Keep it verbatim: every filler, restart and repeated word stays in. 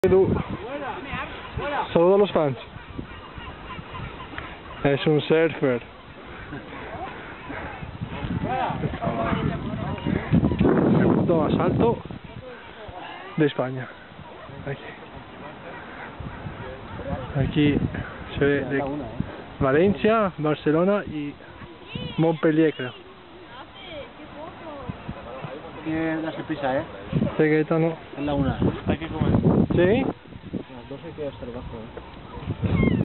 Edu, saluda a los fans. Es un surfer. El punto más alto de España. Aquí, Aquí se ve de Valencia, Barcelona y Montpellier, creo. Tiene darse prisa, ¿eh? Sé que esta no. Es la una. Hay que comer. ¿Sí? A las doce hay que estar abajo, ¿eh?